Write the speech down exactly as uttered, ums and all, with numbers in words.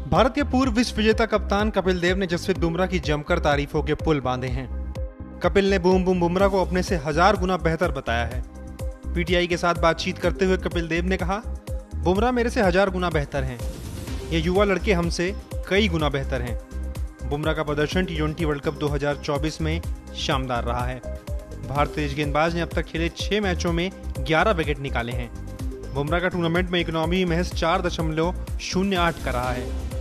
भारत के पूर्व विश्व विजेता कप्तान कपिल देव ने जसप्रीत बुमराह की जमकर तारीफों के पुल बांधे हैं। कपिल ने बूम बूम बुमराह को अपने से हजार गुना बेहतर बताया है। पीटीआई के साथ बातचीत करते हुए कपिल देव ने कहा, बुमराह मेरे से हजार गुना बेहतर हैं। ये युवा लड़के हमसे कई गुना बेहतर हैं। बुमराह का प्रदर्शन टी ट्वेंटी वर्ल्ड कप दो हज़ार चौबीस में शानदार रहा है। भारतीय तेज गेंदबाज ने अब तक खेले छह मैचों में ग्यारह विकेट निकाले हैं। बुमराह का टूर्नामेंट में इकोनॉमी महज चार दशमलव शून्य आठ का रहा है।